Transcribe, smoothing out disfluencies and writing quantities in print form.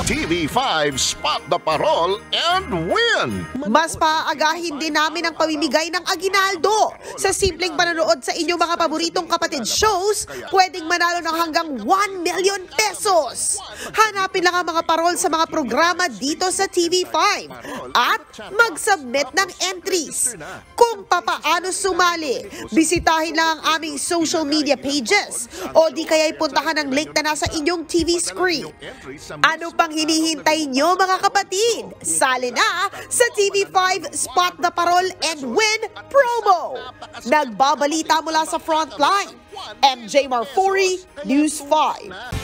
TV5 Spot the Parol and Win! Mas paaagahin din namin ang pamimigay ng aginaldo. Sa simpleng panonood sa inyong mga paboritong kapatid shows, pwedeng manalo ng hanggang 1 million pesos. Hanapin lang ang mga parol sa mga programa dito sa TV5 at mag-submit ng entries. Kung papaano sumali, bisitahin lang ang aming social media pages o di kaya'y puntahan ang link na nasa inyong TV screen. Ano pang hinihintay nyo mga kapatid? Sali na sa TV5 Spot the Parol and Win promo! Nagbabalita mula sa Frontline, MJ Marfori, News 5.